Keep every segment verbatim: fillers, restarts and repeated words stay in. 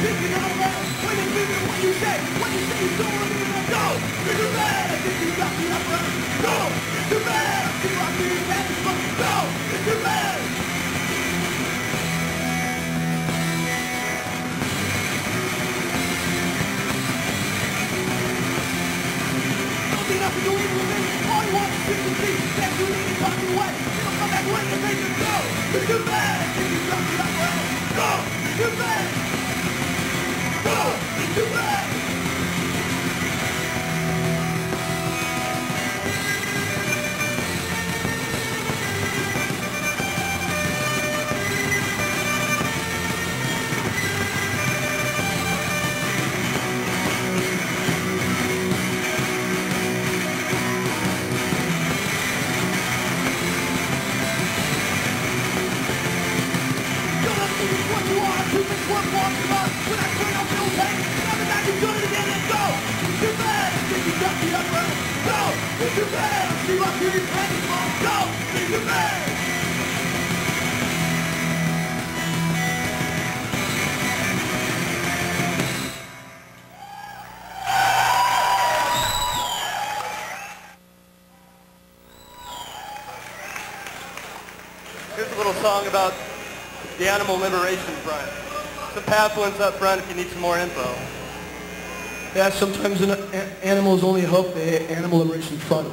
thinking out loud. When you mean what you say, what you say you don't want me to go. You're too bad, I think you got me up right. Go, you're too bad, I think I'm being happy, but go, you're too bad. Nothing else to do even with me. All you want is to see that you need to talk away. You don't come back when you make it go. You're too bad, I think you got me up right. Go, you're too bad. Go, you're too bad. What you are, two things worth walking about. When I turn off no pain, now that I can do it again and go. You're too bad, I think you got me up right. Go, you're too bad, I see my beauty's hanging on. Go, you're too bad. Here's a little song about the Animal Liberation Front. Some pamphlets up front if you need some more info. Yeah, sometimes an a- animals only hope the Animal Liberation Front.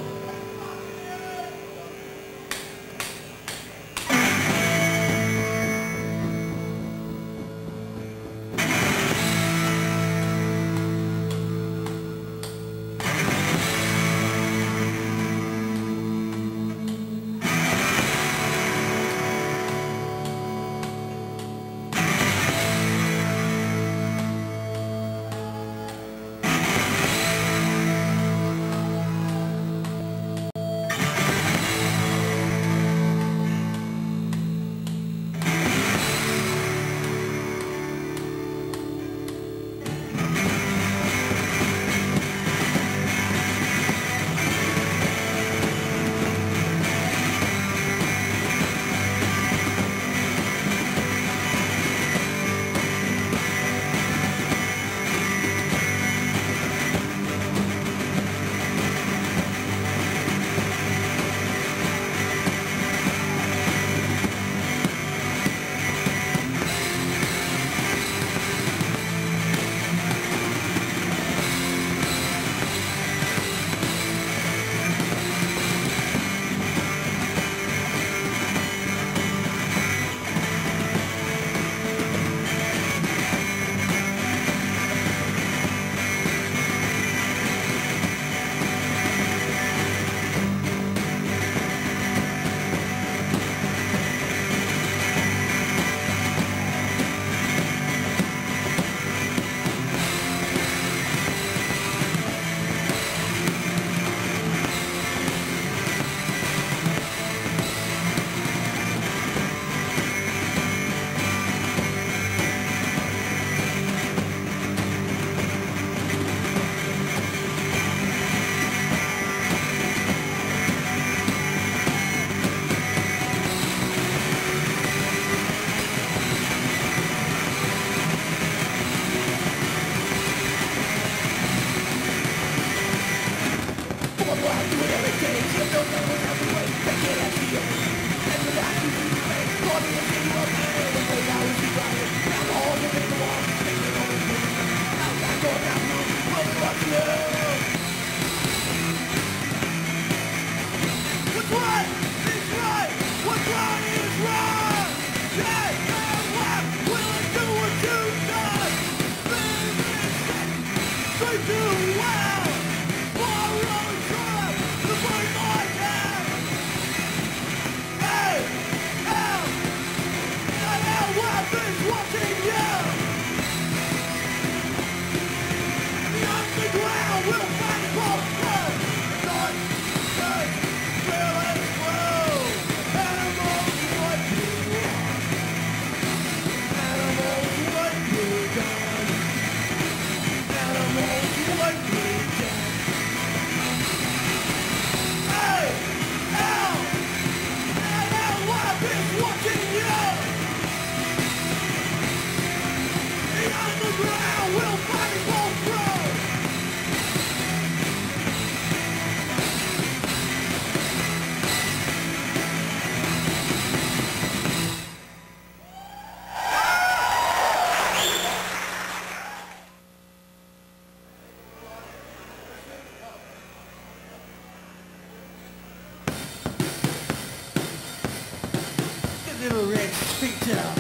feet down.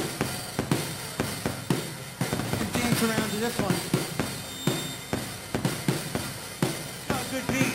And dance around to this one. It's got a good beat.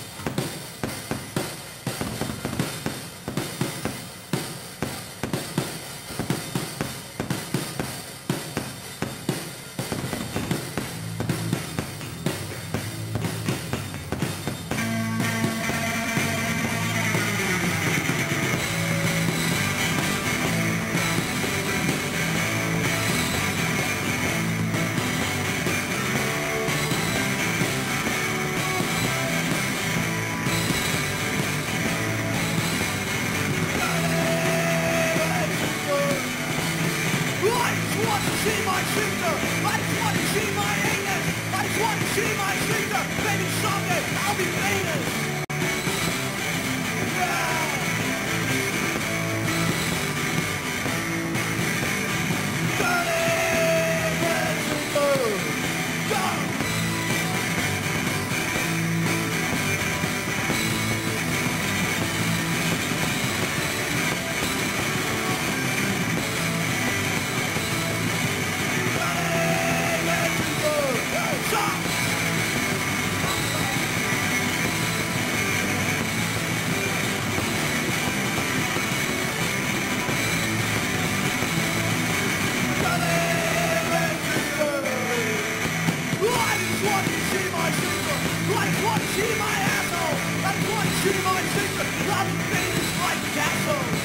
See my sister, I just want to see my anus. I just want to see my sister. Maybe someday I'll be famous. See my asshole! I just want to see my sister! I'll be famous like Castle!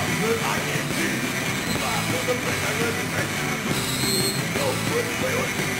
I can't see. I'm the thing I really think. No,